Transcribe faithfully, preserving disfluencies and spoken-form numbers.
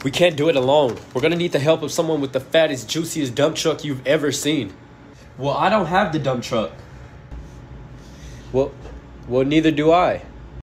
We can't do it alone. We're gonna need the help of someone with the fattest, juiciest dump truck you've ever seen. Well, I don't have the dump truck. Well, well, neither do I.